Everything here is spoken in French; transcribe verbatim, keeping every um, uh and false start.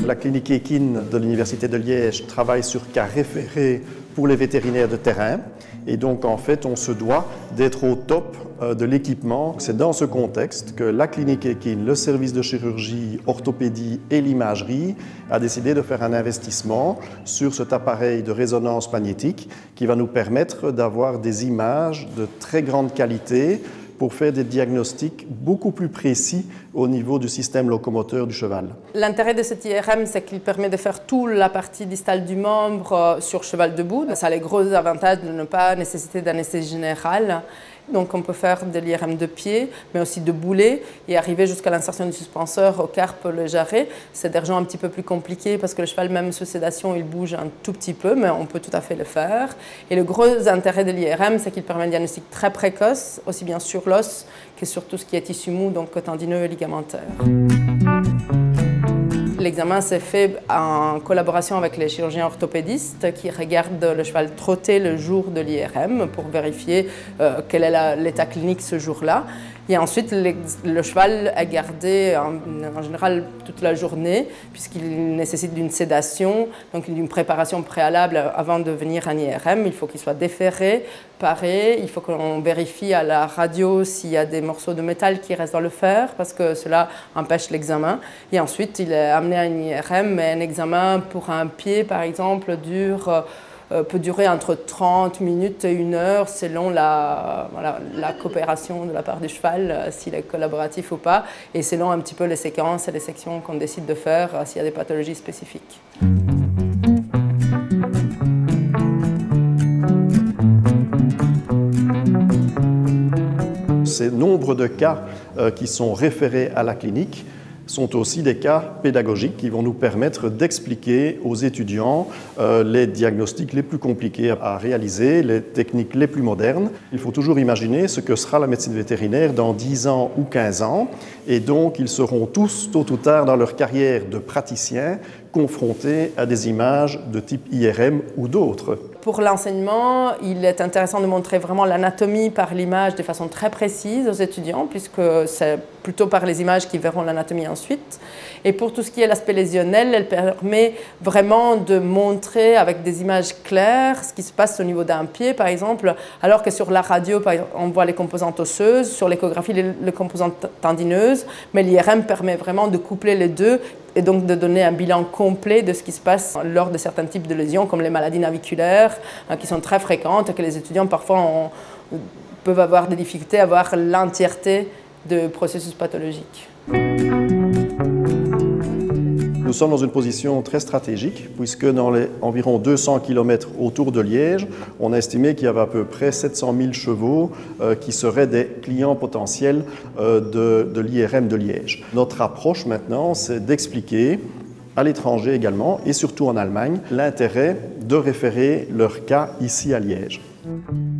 La clinique Ekin de l'Université de Liège travaille sur cas référés pour les vétérinaires de terrain. Et donc, en fait, on se doit d'être au top de l'équipement. C'est dans ce contexte que la clinique Ekin, le service de chirurgie, orthopédie et l'imagerie a décidé de faire un investissement sur cet appareil de résonance magnétique qui va nous permettre d'avoir des images de très grande qualité pour faire des diagnostics beaucoup plus précis au niveau du système locomoteur du cheval. L'intérêt de cet I R M, c'est qu'il permet de faire toute la partie distale du membre sur cheval debout. Ça a les gros avantages de ne pas nécessiter d'anesthésie générale. Donc on peut faire de l'I R M de pied, mais aussi de boulet, et arriver jusqu'à l'insertion du suspenseur au carpe, le jarret. C'est des régions un petit peu plus compliquées parce que le cheval, même sous sédation, il bouge un tout petit peu, mais on peut tout à fait le faire. Et le gros intérêt de l'I R M, c'est qu'il permet un diagnostic très précoce, aussi bien sur l'os que sur tout ce qui est tissu mou, donc tendineux et ligamentaire. L'examen s'est fait en collaboration avec les chirurgiens orthopédistes qui regardent le cheval trotter le jour de l'I R M pour vérifier euh, quel est l'état clinique ce jour-là. Et ensuite, le, le cheval est gardé en, en général toute la journée puisqu'il nécessite d'une sédation, donc d'une préparation préalable avant de venir en I R M. Il faut qu'il soit déferré, paré, il faut qu'on vérifie à la radio s'il y a des morceaux de métal qui restent dans le fer parce que cela empêche l'examen. Et ensuite, il est amené à un I R M, mais un examen pour un pied, par exemple, dure... Euh, peut durer entre trente minutes et une heure selon la, voilà, la coopération de la part du cheval, euh, s'il est collaboratif ou pas, et selon un petit peu les séquences et les sections qu'on décide de faire euh, s'il y a des pathologies spécifiques. Ces nombres de cas euh, qui sont référés à la clinique sont aussi des cas pédagogiques qui vont nous permettre d'expliquer aux étudiants euh, les diagnostics les plus compliqués à réaliser, les techniques les plus modernes. Il faut toujours imaginer ce que sera la médecine vétérinaire dans dix ans ou quinze ans, et donc ils seront tous, tôt ou tard dans leur carrière de praticien, confrontés à des images de type I R M ou d'autres. Pour l'enseignement, il est intéressant de montrer vraiment l'anatomie par l'image de façon très précise aux étudiants, puisque c'est plutôt par les images qu'ils verront l'anatomie ensuite. Et pour tout ce qui est l'aspect lésionnel, elle permet vraiment de montrer avec des images claires ce qui se passe au niveau d'un pied, par exemple, alors que sur la radio, on voit les composantes osseuses, sur l'échographie, les, les composantes tendineuses, mais l'I R M permet vraiment de coupler les deux et donc de donner un bilan complet de ce qui se passe lors de certains types de lésions, comme les maladies naviculaires, hein, qui sont très fréquentes et que les étudiants parfois ont, peuvent avoir des difficultés à voir l'entièreté de processus pathologiques. Nous sommes dans une position très stratégique puisque dans les environ deux cents kilomètres autour de Liège, on a estimé qu'il y avait à peu près sept cent mille chevaux euh, qui seraient des clients potentiels euh, de, de l'I R M de Liège. Notre approche maintenant, c'est d'expliquer à l'étranger également et surtout en Allemagne l'intérêt de référer leur cas ici à Liège.